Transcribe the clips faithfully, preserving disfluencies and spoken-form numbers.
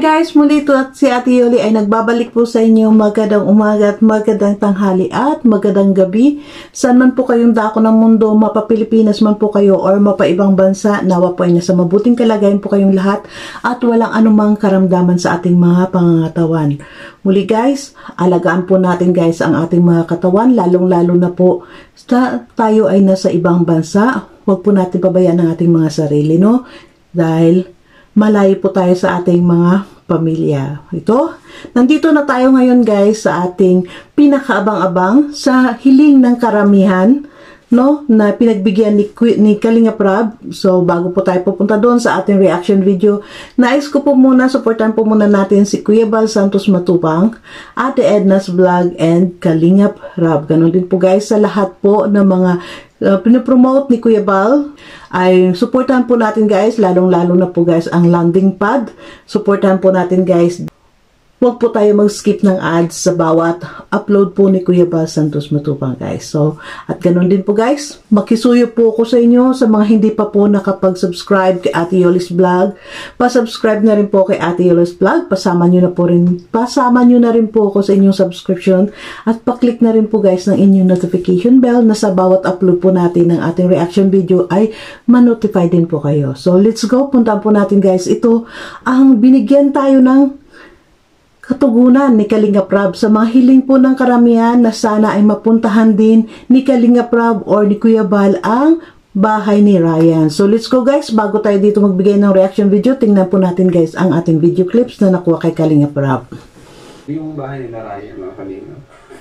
guys, muli ito at si Ate Yoli ay nagbabalik po sa inyo. Magandang umaga at magandang tanghali at magandang gabi. Saan man po kayong dako ng mundo, mapa Pilipinas man po kayo or mapa ibang bansa, nawa po ay nasa mabuting kalagayan po kayong lahat at walang anumang karamdaman sa ating mga pangangatawan. Muli guys, alagaan po natin guys ang ating mga katawan, lalong-lalo na po sa tayo ay nasa ibang bansa. Huwag po natin pabayaan ang ating mga sarili, no? Dahil malayo po tayo sa ating mga pamilya. Ito, nandito na tayo ngayon guys sa ating pinakaabang-abang sa hiling ng karamihan, no, na pinagbigyan ni, ni Kalinga Prab. So, bago po tayo pupunta doon sa ating reaction video, nais ko po muna, supportan po muna natin si Kuya Bal Santos Matubang, Ate Edna's Vlog, and Kalinga Prab. Ganon din po guys sa lahat po ng mga Uh, pinopromote ni Kuya Bal, ay supportahan po natin guys, lalong-lalo na po guys ang landing pad. Supportahan po natin guys. Huwag po tayo mag-skip ng ads sa bawat upload po ni Kuya Bal Santos Matubang guys. So, at ganun din po guys, makisuyo po ako sa inyo sa mga hindi pa po nakapag-subscribe kay Ate Yoli's Vlog. Pa-subscribe na rin po kay Ate Yoli's Vlog. Pasama nyo na po rin, pasama nyo na rin po ako sa inyong subscription. At pa-click na rin po guys ng inyong notification bell na sa bawat upload po natin ng ating reaction video ay ma-notify din po kayo. So, let's go. Puntaan po natin guys. Ito, ang binigyan tayo ng katugunan ni Kalinga Prab sa mga hiling po ng karamihan na sana ay mapuntahan din ni Kalinga Prab or ni Kuya Bal ang bahay ni Ryan. So let's go guys, bago tayo dito magbigay ng reaction video, tingnan po natin guys ang ating video clips na nakuha kay Kalinga Prab. Yung bahay nila Ryan, mga Kalinga.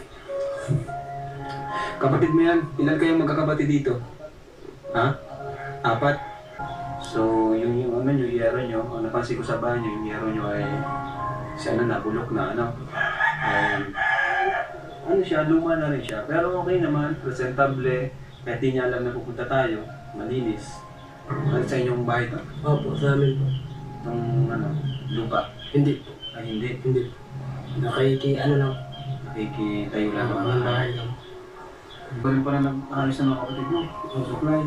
Kapatid mo yan, ilan kayong magkakapatid dito? Ha? Apat? So yung, yung ano nyo, yero nyo, ang napansin ko sa bahay nyo, yung yero nyo ay sana nabulok na, ano. Um, ano siya, luma na rin siya. Pero okay naman, presentable. Kahit di niya alam na pupunta tayo, malinis. Ano sa inyong bahay to? Opo, sa amin po. Itong, ano, lupa? Hindi. Ay, hindi. Hindi. Nakiki, ano lang. Nakikitayo lang. Ano, ang bahay lang. Iba rin pala nag-ayos ng mga kapatid mo. Ang supply.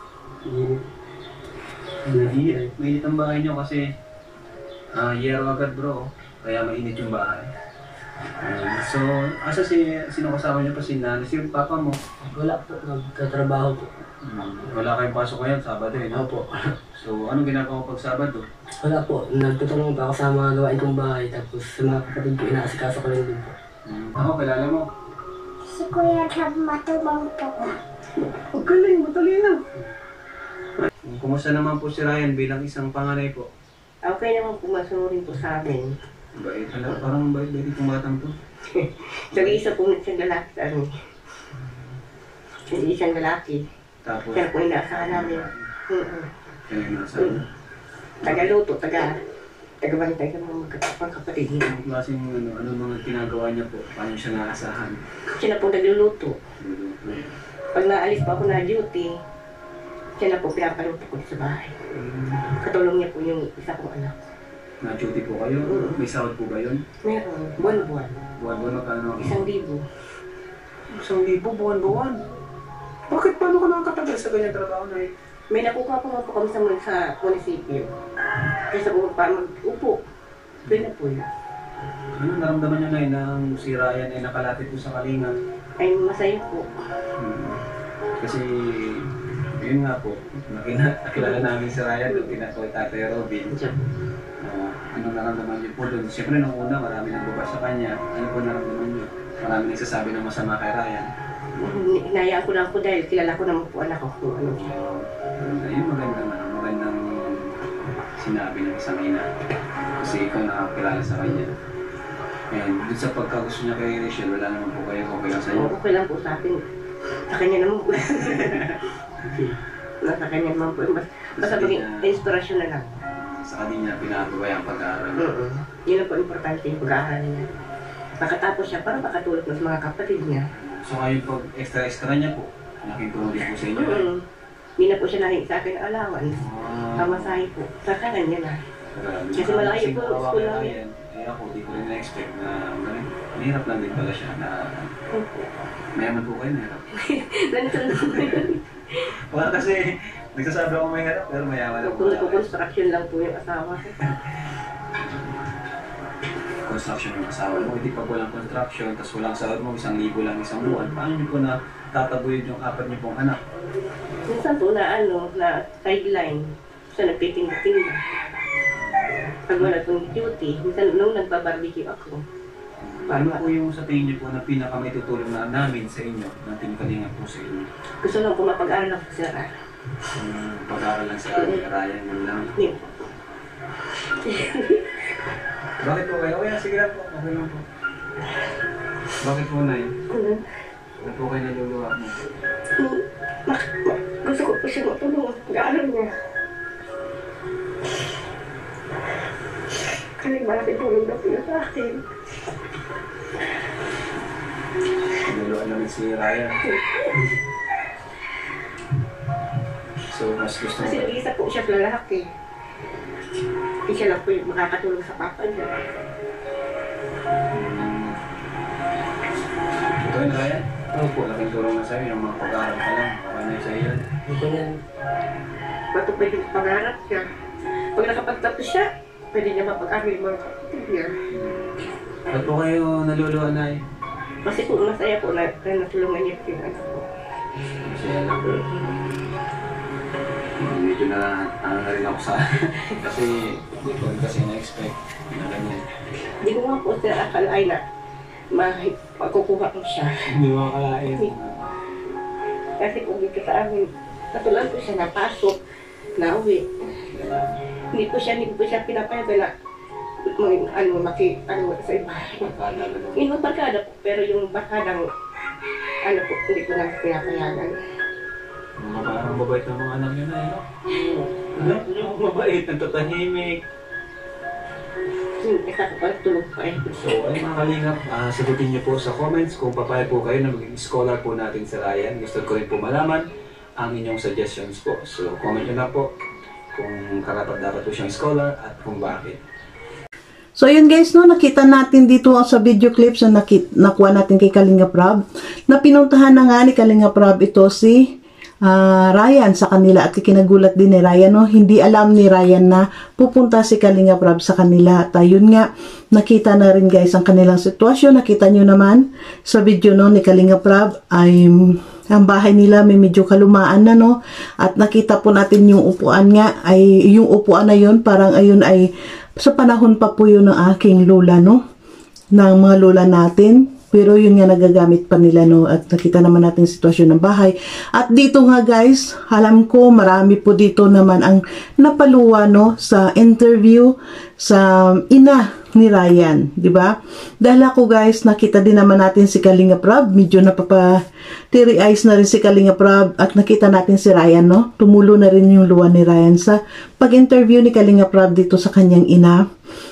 Mainit. Mainit ang bahay nyo kasi uh, yero agad bro. Kaya mainit yung bahay. Um, so, asa si, sino kasama niyo pa si nanay? Si papa mo? Wala po, nagtatrabaho po. Um, wala kayong pasok ngayon, Sabado eh, no? Opo. So, anong ginagawa pag Sabado? Wala po, nagtutulong pa ako sa mga gawain kong bahay. Tapos sa mga kapatid ko, inaasikaso ko lang din po. Um, ako, kilala mo? Si Kuya Bal Matubang po. Oh, galing, matalino. Um, kumusta naman po si Ryan bilang isang panganay po? Okay naman po, masunurin po sa amin. Bait, hala, parang bait-bait itong batang to. Nag-iisa po isang lalaki sa amin. Isang lalaki. Tapos, Kaya po inaasahan namin. Mm-hmm. kaya yung nasa ano? Taga-luto, taga... Taga-bantay ng mga kapatid niya. Anong klaseng ano, ano mga ginagawa niya po? Paano siya naasahan? Siya na po nagluluto. Pag naalis pa ako na duty, siya na po pinapaluto ko sa bahay. Katulong niya po yung isa kong anak. Na-duty po kayo? Mm. May sahod po ba yun? Meron, buwan-buwan. Buwan-buwan magkano? Isang libo. Isang libo, buwan-buwan? Bakit paano ka nakakatagal sa ganyan trabaho na eh? May nakukuha po nga po kami sa, sa munisipyo. Kaya sa buong pa mag-upo. Doon na po yun. Ano naramdaman niyo na na ang si Ryan ay nakalapit po sa Kalinga? Ay masaya po. Hmm. Kasi, yun nga po, nakina, nakilala namin si Ryan nung tinatawag Tatay Robin. Uh, ano naramdaman niyo po doon? Siyempre nung una, marami nang baba sa kanya. Ano po naramdaman niyo? Marami nagsasabi ng masama kay Ryan. Hinayaan ko lang po dahil kilala ko naman po anak ko kung ano siya. Uh, ayun, magandang, ano, magandang sinabi ng isang ina. Kasi ikaw nakakilala sa kanya. And dun sa pagkagusto niya kay Rachel, wala naman po kayo okay lang sa inyo? Okay lang po sa atin. Sa kanya naman po. Nasa kanya naman po. Basta, basta maging inspirasyon na lang. Sa kanya pinakagaway ang pag-aaral. Mm-hmm. Yun ang po importante yung pag-aaral niya. Makatapos siya para makatulog na sa mga kapatid niya. So ngayon pag extra-extra niya po, nakitulong din po sa inyo? Mm-hmm. Hindi na po siya nahin sa akin allowance. Ah. Pamasahe po. Sa kanya na. Grabe. Kasi malayo po, Kasi school lang yan. Eh ako, di ko rin na-expect na ganun. Mahirap lang din pala siya na mayaman po kayo, mahirap. Ganito lang po yun. Wala kasi, nagsasabi ako mahirap pero mayaman ako. Kung nagko-construction lang po yung asawa. construction yung asawa mo, hindi pa walang construction, tapos walang sahod mo, isang libo lang isang buwan, paano nyo po na tataguyod yung apat nyo pong anak? Minsan po na ano, na sideline. Minsan nagtitinda-tinda. Pag wala pong duty, minsan nung nagbabarbecue ako. Ano po yung sa tingin nyo po na pinaka may tutulong na namin sa inyo, na tinikalingan po sa inyo? Gusto lang po mapag-aral ako sa araw. Um, pag-aaral lang sa Ryan, yun lang. Yun. Bakit po kayo? Kaya sige lang po, okay lang po. Bakit po na yun? Ano? Ano po kayo naluluwa mo? Ma- ma- gusto ko po siya matulungan. Pag-aaral niya. Kasi malaki tulong na po yun sa akin. Naluluwa namin si Ryan. So, mas gusto mo. Kasi nag-iisa po siya sa lalaki. Hindi siya lang po yung makakatulong sa papa niya. Hmm. Ito yun, Ryan? Ano po, laking tulong na sa'yo, yung mga pag-aaral ka lang. Okay na sa'yo yun. Ito yan. Matupad yung pangarap niya. Pag nakapagtapos siya, pwede niya mapag-aral yung mga kapatid niya. Ba't po kayo naluluwa na eh? Kasi po masaya po na, na natulungan niya po yung anak ko. Masaya lang. Medyo na ano na rin ako sa kasi hindi ko kasi na-expect na ganyan. Hindi ko nga po sa akalain na makukuha ko siya. Hindi mo akalain. Kasi kung dito sa amin, katulad ko siya napasok, nauwi. Hindi ko siya, hindi ko siya pinapayagan na mag, ano, maki, ano, sa iba. Barkada gano'n. Yung mga barkada po, pero yung barkadang, ano po, hindi ko na pinapayagan. Mga parang mabait ng mga anak nyo na eh, no? Ano? Yung mabait, nagtatahimik. Hmm, isa ko pala tulog pa eh. So, ay mga kalingap, ah, sagutin niyo po sa comments kung papayag po kayo na maging scholar po natin sa Ryan. Gusto ko rin po malaman ang inyong suggestions po. So, comment nyo na po kung karapat dapat po siyang scholar at kung bakit. So yun guys, no, nakita natin dito sa video clips na nakit, nakuha natin kay Kalinga Prab, na pinuntahan na nga ni Kalinga Prab ito si uh, Ryan sa kanila, at kinagulat din ni Ryan, no, hindi alam ni Ryan na pupunta si Kalinga Prab sa kanila. At ayun nga, nakita na rin guys ang kanilang sitwasyon. Nakita nyo naman sa video, no, ni Kalinga Prab ay ang bahay nila may medyo kalumaan na, no, at nakita po natin yung upuan nga, ay yung upuan na yun parang ayun ay sa panahon pa po yun ng aking lola, no, ng mga lola natin. Pero yun nga nagagamit pa nila, no, at nakita naman natin yung sitwasyon ng bahay. At dito nga guys, alam ko marami po dito naman ang napaluwa, no, sa interview sa ina ni Ryan, di ba? Dahil ako guys, nakita din naman natin si Kalinga Prab, medyo napapa-teary eyes na rin si Kalinga Prab, at nakita natin si Ryan, no, tumulo na rin yung luha ni Ryan sa pag-interview ni Kalinga Prab dito sa kanyang ina,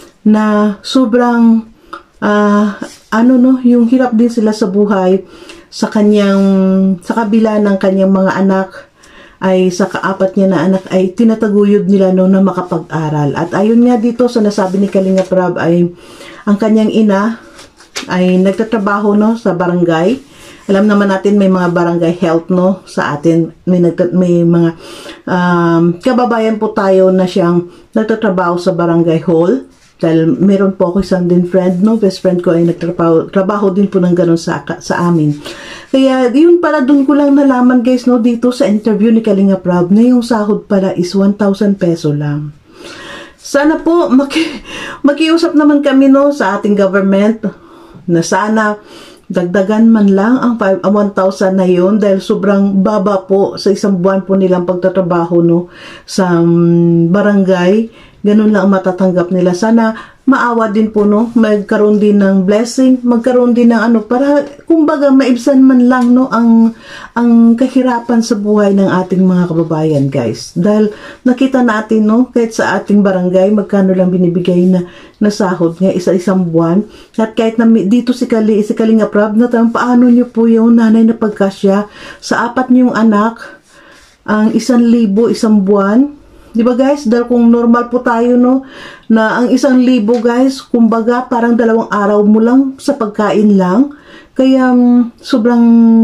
na sobrang uh, ano, no, yung hirap din sila sa buhay sa kanyang, sa kabila ng kanyang mga anak, ay sa kaapat niya na anak ay tinataguyod nila, no, na makapag-aral. At ayun nga dito sa nasabi ni Kalinga Prab ay ang kanyang ina ay nagtatrabaho, no, sa barangay. Alam naman natin may mga barangay health, no, sa atin. May, nagtat may mga um, kababayan po tayo na siyang nagtatrabaho sa barangay hall. Dahil meron po ako isang din friend, no, best friend ko ay nagtrabaho trabaho din po ng ganun sa, sa amin. Kaya yun pala, dun ko lang nalaman guys, no, dito sa interview ni Kalinga Prab na yung sahod pala is one thousand peso lang. Sana po maki, makiusap naman kami, no, sa ating government na sana dagdagan man lang ang one thousand na yun, dahil sobrang baba po sa isang buwan po nilang pagtatrabaho, no, sa um, barangay. Ganun lang ang matatanggap nila. Sana maawa din po, no, magkaroon din ng blessing, magkaroon din ng ano, para kumbaga maibsan man lang, no, ang ang kahirapan sa buhay ng ating mga kababayan guys. Dahil nakita natin, no, kahit sa ating barangay magkano lang binibigay na, na sahod nga isa-isang buwan. At kahit na dito si, Kali, si Kalinga Prab, na paano nyo po yung nanay na pagkasya sa apat niyong anak ang isang libo isang buwan. Di ba guys? Dahil kung normal po tayo, no, na ang isang libo guys, kumbaga parang dalawang araw mo lang sa pagkain lang. Kaya um, sobrang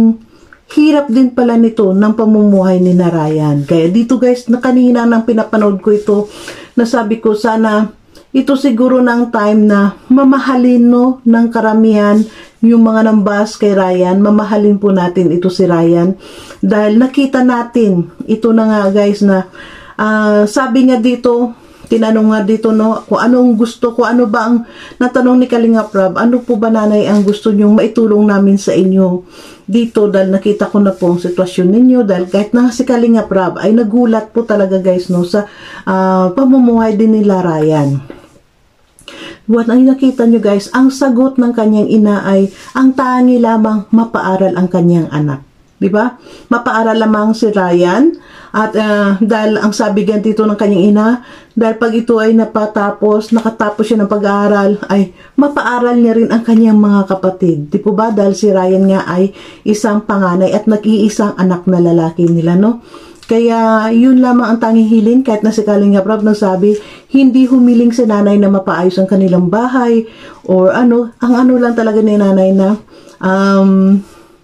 hirap din pala nito ng pamumuhay ni Ryan. Kaya dito guys, na kanina nang pinapanood ko ito, nasabi ko sana ito siguro ng time na mamahalin no, ng karamihan yung mga nambas kay Ryan. Mamahalin po natin ito si Ryan. Dahil nakita natin, ito na nga guys na, uh, sabi nga dito, tinanong nga dito no, kung anong gusto, kung ano ba ang natanong ni Kalinga Prab, ano po ba nanay ang gusto nyong maitulong namin sa inyo dito, dahil nakita ko na po ang sitwasyon ninyo, dahil kahit na si Kalinga Prab ay nagulat po talaga guys no sa uh, pamumuhay din nila Ryan. Buat ay nakita nyo guys, ang sagot ng kanyang ina ay ang tangi lamang mapaaral ang kanyang anak. Diba? Mapaaral lamang si Ryan. At uh, dahil ang sabi gan dito ng kanyang ina, dahil pag ito ay napatapos, nakatapos siya ng pag-aaral, ay mapaaral niya rin ang kanyang mga kapatid. Di po ba? Dahil si Ryan nga ay isang panganay at nag-iisang anak na lalaki nila, no? Kaya yun lamang ang tanging hiling, kahit na si Kalinga Prab nagsabi, hindi humiling si nanay na mapaayos ang kanilang bahay, or ano, ang ano lang talaga ni nanay na, um,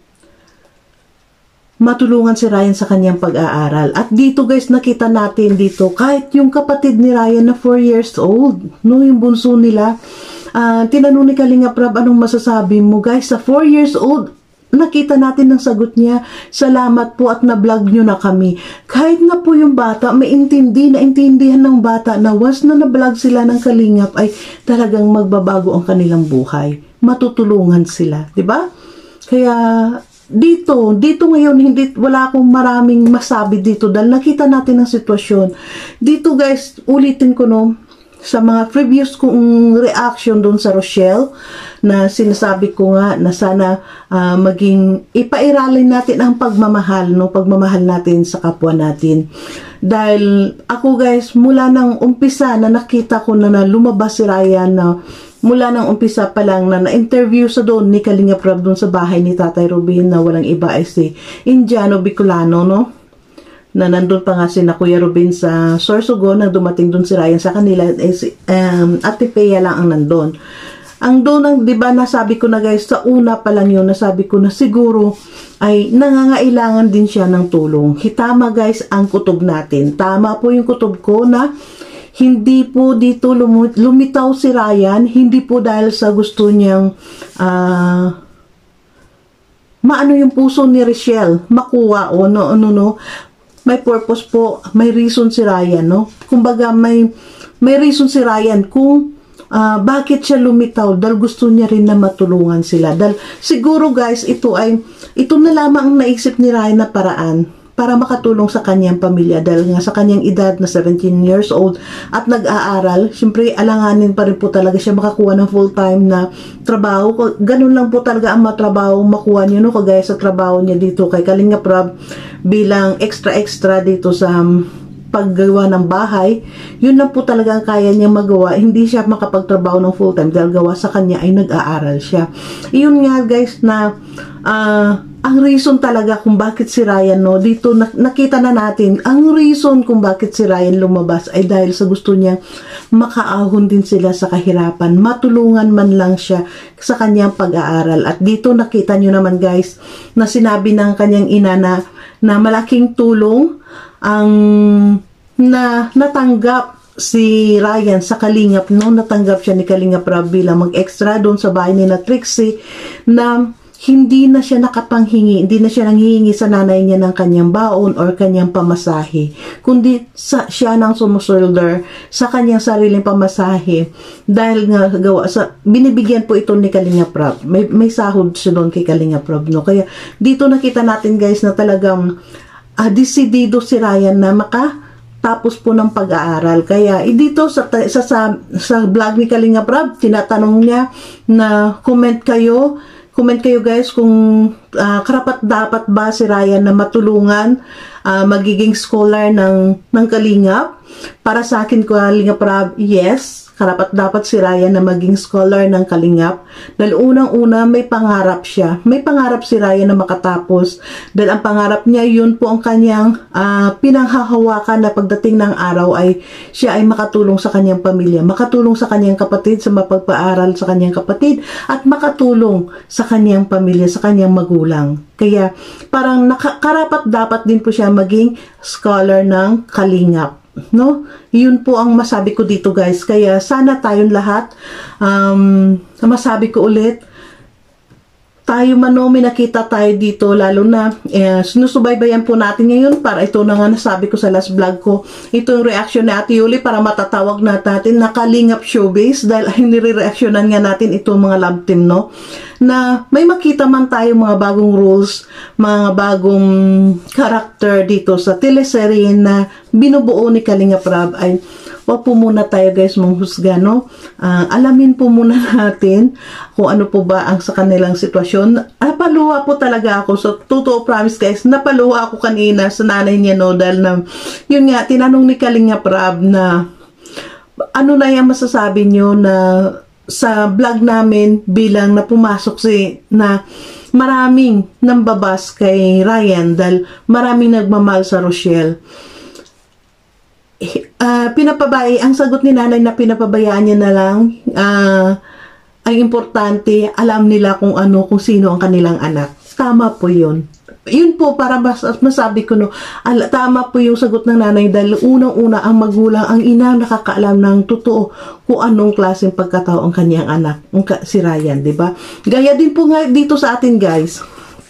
matulungan si Ryan sa kanyang pag-aaral. At dito guys, nakita natin dito, kahit yung kapatid ni Ryan na four years old, no, yung bunso nila, uh, tinanong ni Kalinga Prab, anong masasabi mo guys, sa four years old, nakita natin ang sagot niya, salamat po at na-vlog nyo na kami. Kahit na po yung bata, may intindi, naintindihan ng bata na once na na-vlog sila ng Kalingap, ay talagang magbabago ang kanilang buhay. Matutulungan sila, di ba? Kaya dito, dito ngayon, hindi, wala akong maraming masabi dito dahil nakita natin ang sitwasyon. Dito guys, ulitin ko no, sa mga previous kong reaction doon sa Rochelle, na sinasabi ko nga na sana uh, maging, ipairalin natin ang pagmamahal, no, pagmamahal natin sa kapwa natin. Dahil ako guys, mula nang umpisa na nakita ko na, na lumabas si Ryan na, mula nang umpisa pa lang na na-interview sa doon ni Kalinga Prab doon sa bahay ni Tatay Robin na walang iba ay si Indiano Bicolano, no? Na nandun pa nga si na Kuya Robin sa Sorsogon, na dumating doon si Ryan sa kanila, eh, si, um, Ate Pea lang ang nandun. Ang doon, ang, di ba, nasabi ko na guys, sa una pa lang yun, nasabi ko na siguro ay nangangailangan din siya ng tulong. Tama guys ang kutob natin. Tama po yung kutob ko na hindi po dito lumitaw si Ryan, hindi po dahil sa gusto niyang uh, maano yung puso ni Rochelle, makuha o no, no, no. May purpose po, may reason si Ryan, no? Kumbaga may, may reason si Ryan kung uh, bakit siya lumitaw, dahil gusto niya rin na matulungan sila. Dahil siguro guys, ito ay, ito na lamang ang naisip ni Ryan na paraan para makatulong sa kanyang pamilya, dahil nga sa kanyang edad na seventeen years old at nag-aaral, syempre alanganin pa rin po talaga siya makakuha ng full-time na trabaho. Ganun lang po talaga ang matrabaho makuha niyo, no? Kagaya sa trabaho niya dito kay Kalinga Prab bilang extra-extra dito sa paggawa ng bahay, yun lang po talaga ang kaya niya magawa. Hindi siya makapagtrabaho ng full-time dahil gawa sa kanya ay nag-aaral siya. Iyon nga guys na uh, ang reason talaga kung bakit si Ryan, no, dito nakita na natin, ang reason kung bakit si Ryan lumabas ay dahil sa gusto niya makaahon din sila sa kahirapan, matulungan man lang siya sa kanyang pag-aaral. At dito nakita nyo naman guys, na sinabi ng kanyang ina na, na malaking tulong ang na natanggap si Ryan sa Kalingap, no, natanggap siya ni Kalinga Prab bilang mag-extra doon sa bahay ni na Trixie, na hindi na siya nakapanghingi, hindi na siya nanghihingi sa nanay niya ng kanyang baon or kanyang pamasahe, kundi sa, siya nang sumusulder sa kanyang sariling pamasahe, dahil nga gawa sa, binibigyan po ito ni Kalinga Prab, may, may sahod siya doon kay Kalinga Prab, no? Kaya dito nakita natin guys na talagang uh, desidido si Ryan na maka tapos po ng pag-aaral. Kaya eh, dito sa, sa, sa, sa vlog ni Kalinga Prab, tinatanong niya na comment kayo, comment kayo guys kung uh, karapat dapat ba si Ryan na matulungan, uh, magiging scholar ng, ng Kalingap. Para sa akin, Kalinga Prab, yes, karapat dapat si Ryan na maging scholar ng Kalingap. Dahil unang-una may pangarap siya. May pangarap si Ryan na makatapos. Dahil ang pangarap niya, yun po ang kanyang uh, pinanghahawakan na pagdating ng araw ay siya ay makatulong sa kanyang pamilya, makatulong sa kanyang kapatid sa mapagpaaral sa kanyang kapatid, at makatulong sa kanyang pamilya, sa kanyang magulang. Kaya parang karapat dapat din po siya maging scholar ng Kalingap. no? Yun po ang masabi ko dito guys. Kaya sana tayong lahat, um, masabi ko ulit, tayo man no, may nakita tayo dito, lalo na eh, sinusubaybayan po natin ngayon para ito na nga nasabi ko sa last vlog ko, ito yung reaction ni Ate Yoli para matatawag na natin na Kalingap Showbiz dahil ay nire-reactionan nga natin itong mga love team, no? Na may makita man tayo mga bagong rules, mga bagong karakter dito sa teleserye na binubuo ni Kalingap Rab, ay wag po muna tayo guys manghusga, no? Uh, alamin po muna natin kung ano po ba ang sa kanilang sitwasyon. Napaluha po talaga ako. So, totoo promise guys, napaluha ako kanina sa nanay niya, no? Dahil na, yun nga, tinanong ni Kalingap Rab na ano na yung masasabi nyo na sa vlog namin bilang na pumasok si na maraming nambabas kay Ryan dahil maraming nagmamahal sa Rochelle. Uh, pinapabay, ang sagot ni nanay na pinapabayaan niya na lang, uh, ang importante, alam nila kung ano, kung sino ang kanilang anak. Tama po yun. Yun po, para mas, masabi ko, no, al, tama po yung sagot ng nanay dahil unang-una ang magulang, ang ina nakakaalam ng totoo kung anong klaseng pagkatao ang kanyang anak, si Ryan, di ba? Gaya din po nga dito sa atin guys.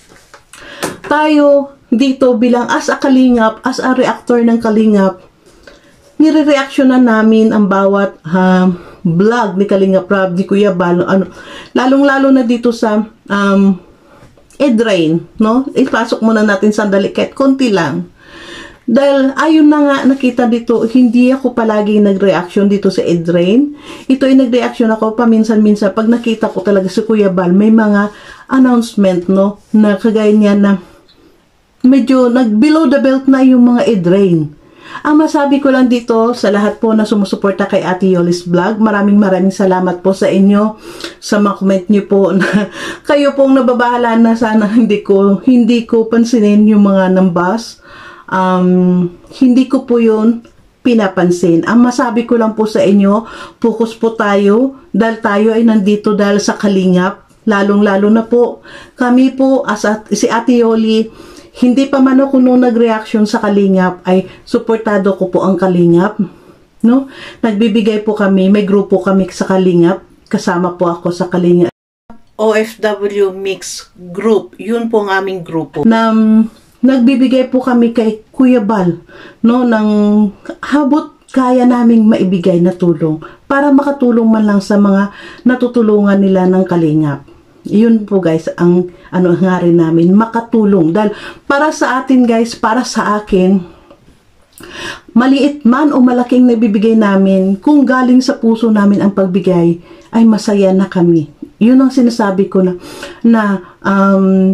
Tayo dito bilang as a Kalingap, as a reactor ng Kalingap, nire-reactionan namin ang bawat uh, vlog ni Kalingap Rab, ni Kuya Bal, ano, lalong-lalo na dito sa um, Edrain, no? Ipasok muna natin sandali kahit konti lang. Dahil ayun na nga nakita dito, hindi ako palagi nag-reaction dito sa Edrain. Ito ay nag-reaction ako paminsan-minsan pag nakita ko talaga si Kuya Bal, may mga announcement, no? Na kagaya niya na medyo nag-below the belt na yung mga Edrain. Ang masabi ko lang dito sa lahat po na sumusuporta kay Ate Yoli's vlog, maraming maraming salamat po sa inyo sa mga comment niyo po na kayo pong nababahala na sana hindi ko hindi ko pansinin yung mga nambas. Um, hindi ko po yun pinapansin. Ang masabi ko lang po sa inyo, focus po tayo dahil tayo ay nandito dahil sa Kalingap, lalong-lalo na po kami po as at, si Ate Yoli. Hindi pa man ako nung nag-reaction sa Kalingap ay suportado ko po ang Kalingap, no? Nagbibigay po kami, may grupo kami sa Kalingap, kasama po ako sa Kalingap O F W Mix Group, yun po ang aming grupo na um, nagbibigay po kami kay Kuya Bal, no, ng habot kaya naming maibigay na tulong para makatulong man lang sa mga natutulungan nila ng Kalingap. Yun po guys ang ano nga rin namin, makatulong dahil para sa atin guys, para sa akin, maliit man o malaking nabibigay namin, kung galing sa puso namin ang pagbigay, ay masaya na kami. Yun ang sinasabi ko na na um,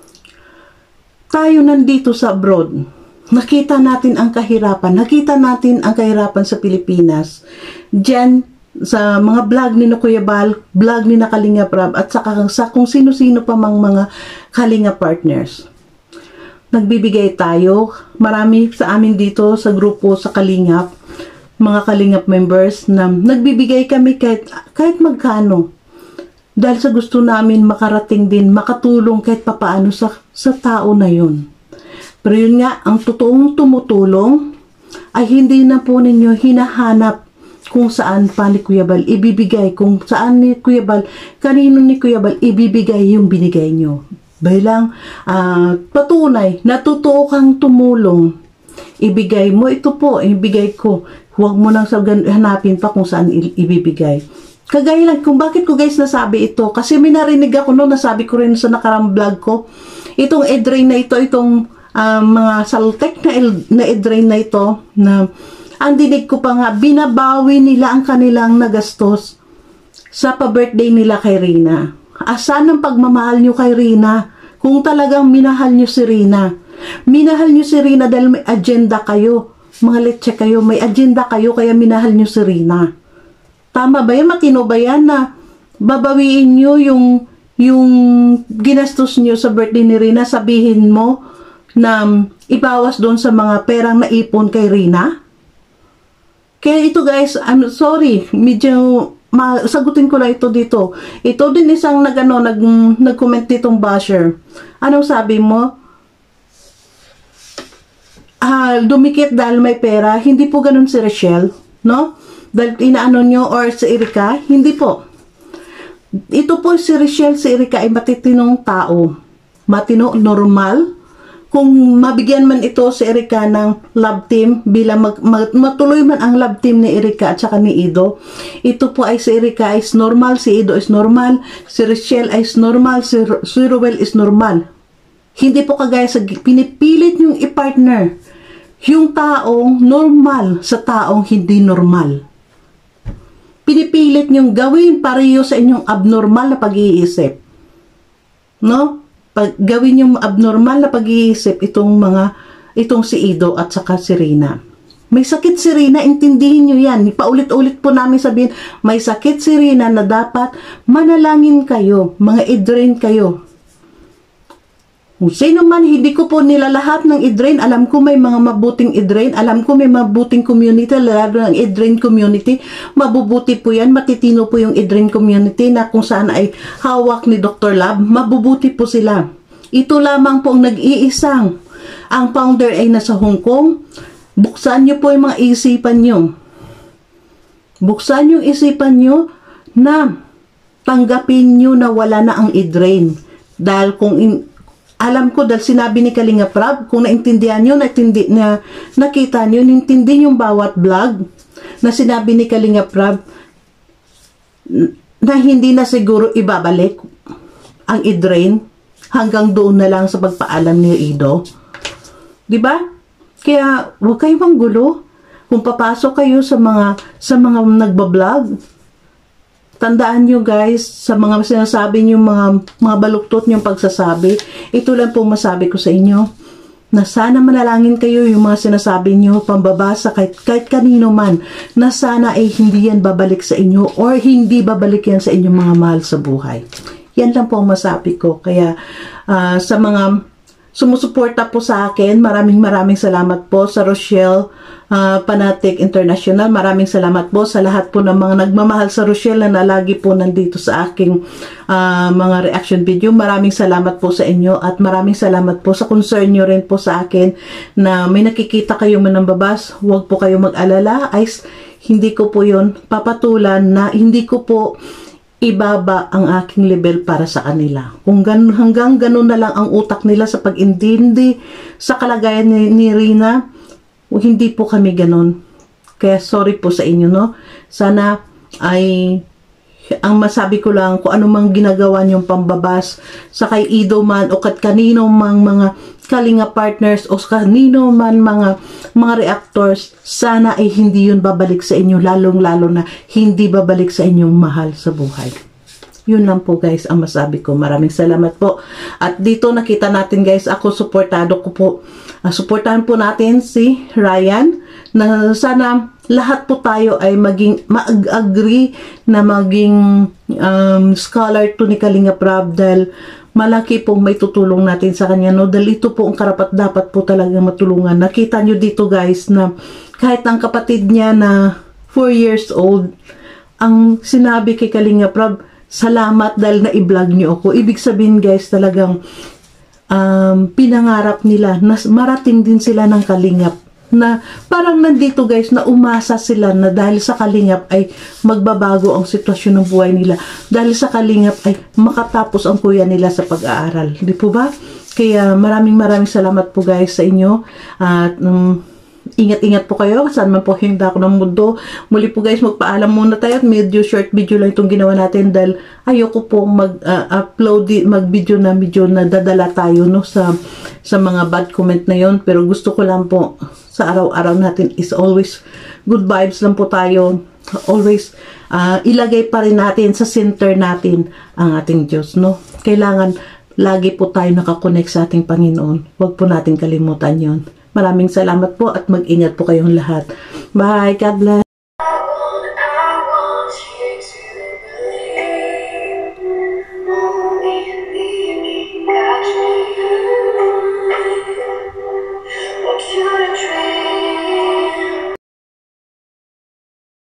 tayo nandito sa abroad, nakita natin ang kahirapan, nakita natin ang kahirapan sa Pilipinas diyan sa mga vlog ni na Kuya Bal, vlog ni na Kalingap Rab, at saka sa kung sino-sino pa mang mga Kalingap partners. Nagbibigay tayo, marami sa amin dito sa grupo sa Kalingap, mga Kalingap members na nagbibigay kami kahit, kahit magkano. Dahil sa gusto namin makarating din, makatulong kahit papaano sa, sa tao na yun. Pero yun nga, ang totoong tumutulong ay hindi na po ninyo hinahanap kung saan pa ni Kuya Bal ibibigay, kung saan ni Kuya Bal, kanino ni Kuya Bal ibibigay yung binigay nyo. Bilang uh, patunay na totoo kang tumulong, ibigay mo, ito po, ibigay ko. Huwag mo nang hanapin pa kung saan ibibigay. Kagaya lang, kung bakit ko guys nasabi ito, kasi may narinig ako no, nasabi ko rin sa nakarang vlog ko, itong Edrain na ito, itong uh, mga Saltek na, na Edrain na ito, na ang dinig ko pa nga, binabawi nila ang kanilang nagastos sa pa-birthday nila kay Rina. Asan ang pagmamahal nyo kay Rina? Kung talagang minahal nyo si Rina. Minahal nyo si Rina dahil may agenda kayo. Mga letche kayo, may agenda kayo kaya minahal nyo si Rina. Tama ba yan? Matino ba yan na babawiin nyo yung, yung ginastos nyo sa birthday ni Rina, sabihin mo na ibawas doon sa mga perang naipon kay Rina? Kaya ito guys, I'm sorry, medyo masagutin ko lang ito dito. Ito din isang nag-ano, nag, nag-comment ditong basher. Anong sabi mo? Ah, uh, dumikit dahil may pera. Hindi po ganun si Rachel, no? Dahil inaano nyo, or si Erika, hindi po. Ito po si Rachel, si Erika ay matitinong tao. Matino, normal. Kung mabigyan man ito si Erika ng love team, bilang mag, mag, matuloy man ang love team ni Erika at saka ni Ido, ito po ay si Erika is normal, si Ido is normal, si Rachel is normal, si, si Ruel is normal. Hindi po kagaya sa pinipilit yung i-partner yung taong normal sa taong hindi normal. Pinipilit niyong gawin pareho sa inyong abnormal na pag-iisip. No? Pag gawin yung abnormal na pag-iisip itong mga, itong si Ido at saka si Rina. May sakit si Rina, intindihin nyo yan. Paulit-ulit po namin sabihin, may sakit si Rina na dapat manalangin kayo, mga i-drain kayo. Kung sino man, hindi ko po nilalahat ng i-drain. Alam ko may mga mabuting i-drain. Alam ko may mabuting community, lalo ng i-drain community. Mabubuti po yan. Matitino po yung i-drain community na kung saan ay hawak ni Doctor Lab. Mabubuti po sila. Ito lamang po ang nag-iisang. Ang founder ay nasa Hong Kong. Buksan nyo po yung mga isipan nyo. Buksan yung isipan nyo na tanggapin nyo na wala na ang i-drain. Dahil kung in, alam ko dahil sinabi ni Kalinga Prab, kung naintindihan nyo, naintindi, na, nakita nyo, naintindi yung bawat vlog na sinabi ni Kalinga Prab na hindi na siguro ibabalik ang i-drain hanggang doon na lang sa pagpaalam ni Ido. Diba? Kaya huwag kayo manggulo. Kung papasok kayo sa mga sa mga nagbablog, tandaan nyo guys, sa mga sinasabi nyo, mga, mga baluktot nyong pagsasabi, ito lang po masabi ko sa inyo, na sana manalangin kayo yung mga sinasabi nyo, pambabasa kahit, kahit kanino man, na sana ay hindi yan babalik sa inyo, or hindi babalik yan sa inyong mga mahal sa buhay. Yan lang po ang masabi ko. Kaya uh, sa mga sumusuporta po sa akin, maraming maraming salamat po sa Rochelle uh, Panatic International. Maraming salamat po sa lahat po ng mga nagmamahal sa Rochelle na nalagi po nandito sa aking uh, mga reaction video. Maraming salamat po sa inyo at maraming salamat po sa concern nyo rin po sa akin na may nakikita kayo manambabas. Huwag po kayo mag-alala. Ay, hindi ko po yun papatulan na hindi ko po ibaba ang aking level para sa kanila. Kung gan hanggang ganun na lang ang utak nila sa pag-intindi sa kalagayan ni, ni Rina, hindi po kami ganun. Kaya sorry po sa inyo, no? Sana ay ang masabi ko lang kung ano mang ginagawa niyong pambabas sa kay Ido man o kat kanino mang mga Kalinga partners o kanino man mga mga reactors, sana ay hindi yun babalik sa inyo, lalong lalo na hindi babalik sa inyong mahal sa buhay. Yun lang po guys ang masabi ko. Maraming salamat po. At dito nakita natin guys, ako supportado ko po. Uh, supportahan po natin si Ryan na sana lahat po tayo ay maging mag-agree na maging um, scholar to ni Kalinga Prab dahil malaki pong may tutulong natin sa kanya, no? Dahil ito po ang karapat dapat po talaga matulungan. Nakita nyo dito guys na kahit ang kapatid niya na four years old, ang sinabi kay Kalinga Prab, salamat dahil na-i-vlog nyo ako. Ibig sabihin guys, talagang um, pinangarap nila na marating din sila ng Kalingap. Na parang nandito guys na umasa sila na dahil sa Kalingap ay magbabago ang sitwasyon ng buhay nila. Dahil sa Kalingap ay makatapos ang kuya nila sa pag-aaral. Di po ba? Kaya maraming maraming salamat po guys sa inyo. At um, ingat-ingat po kayo saan man po yung dako ng mundo. Muli po guys, magpaalam muna tayo at medyo short video lang itong ginawa natin dahil ayoko po mag-upload, uh, mag-video na video na dadala tayo no, sa, sa mga bad comment na yon. Pero gusto ko lang po sa araw-araw natin is always good vibes lang po tayo. Always uh, ilagay pa rin natin sa center natin ang ating Diyos. No? Kailangan lagi po tayo nakakonect sa ating Panginoon. Huwag po natin kalimutan yon. Maraming salamat po at mag-ingat po kayong lahat. Bye! God bless!